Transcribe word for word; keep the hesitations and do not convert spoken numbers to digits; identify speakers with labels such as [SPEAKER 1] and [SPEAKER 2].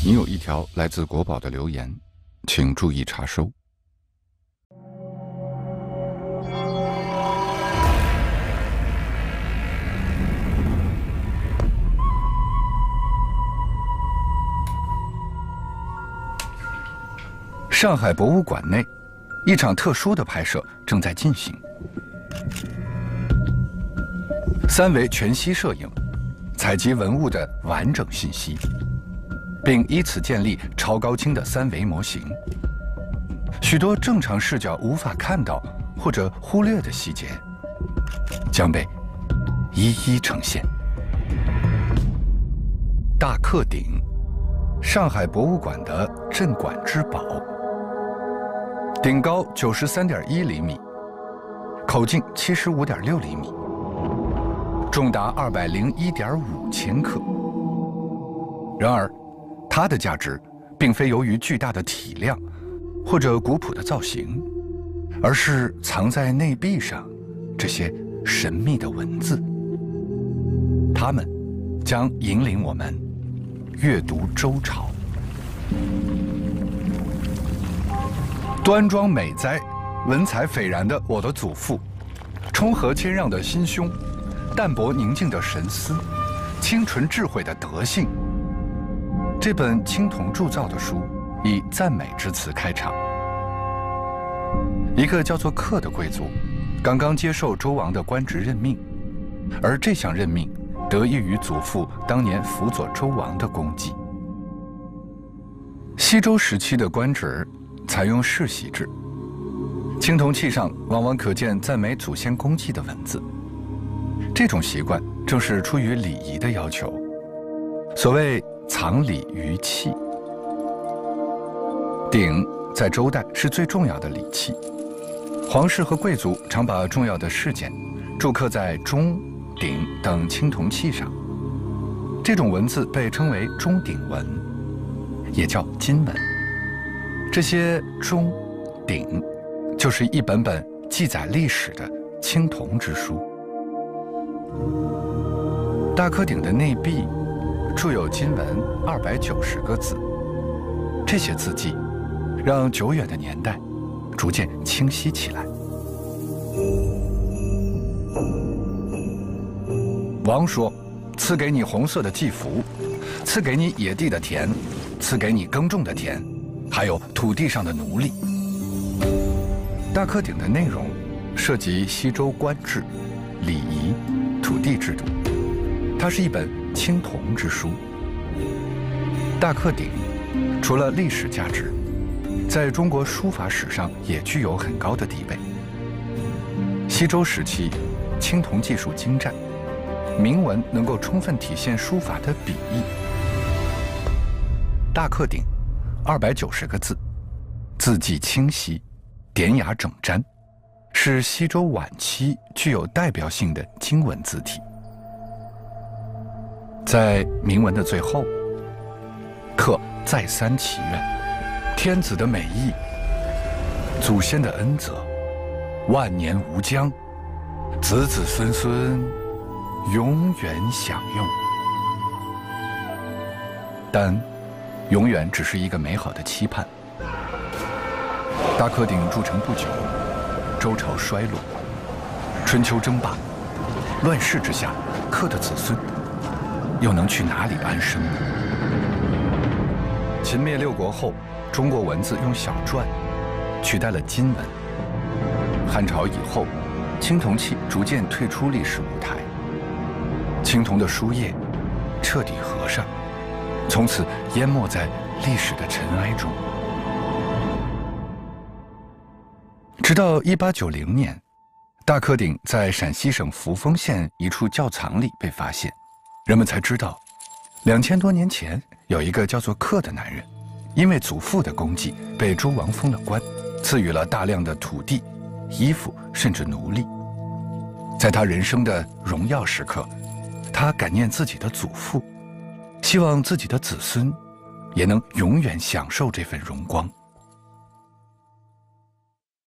[SPEAKER 1] 你有一条来自国宝的留言，请注意查收。上海博物馆内，一场特殊的拍摄正在进行。三维全息摄影，采集文物的完整信息，并依此建立超高清的三维模型。许多正常视角无法看到或者忽略的细节，将被一一呈现。大克鼎，上海博物馆的镇馆之宝。顶高九十三点一厘米，口径七十五点六厘米，重达二百零一点五千克。然而，它的价值并非由于巨大的体量或者古朴的造型，而是藏在内壁上这些神秘的文字。它们将引领我们阅读周朝。端庄美哉，文采斐然的我的祖父，冲和谦让的心胸，淡泊宁静的神思，清纯智慧的德性。这本青铜铸造的书以赞美之词开场。一个叫做克的贵族，刚刚接受周王的官职任命，而这项任命得益于祖父当年辅佐周王的功绩。西周时期的官职采用世袭制，青铜器上往往可见赞美祖先功绩的文字。这种习惯正是出于礼仪的要求，所谓藏礼于器。鼎在周代是最重要的礼器，皇室和贵族常把重要的事件铸刻在钟、鼎等青铜器上。这种文字被称为钟鼎文，也叫金文。这些钟、鼎就是一本本记载历史的青铜之书。大克鼎的内壁铸有金文二百九十个字，这些字迹让久远的年代逐渐清晰起来。王说：“赐给你红色的祭服，赐给你野地的田，赐给你耕种的田，还有土地上的奴隶。”大克鼎的内容涉及西周官制、礼仪、土地制度，它是一本青铜之书。大克鼎除了历史价值，在中国书法史上也具有很高的地位。西周时期，青铜技术精湛，铭文能够充分体现书法的笔意。大克鼎二百九十个字，字迹清晰，典雅整瞻，是西周晚期具有代表性的经文字体。在铭文的最后，克再三祈愿天子的美意，祖先的恩泽，万年无疆，子子孙孙永远享用。但永远只是一个美好的期盼。大克鼎铸成不久，周朝衰落，春秋争霸，乱世之下，克的子孙又能去哪里安身呢？秦灭六国后，中国文字用小篆取代了金文。汉朝以后，青铜器逐渐退出历史舞台，青铜的书页彻底合上，从此淹没在历史的尘埃中。直到一八九零年，大克鼎在陕西省扶风县一处窖藏里被发现，人们才知道，两千多年前有一个叫做克的男人，因为祖父的功绩被周王封了官，赐予了大量的土地、衣服，甚至奴隶。在他人生的荣耀时刻，他感念自己的祖父，希望自己的子孙也能永远享受这份荣光。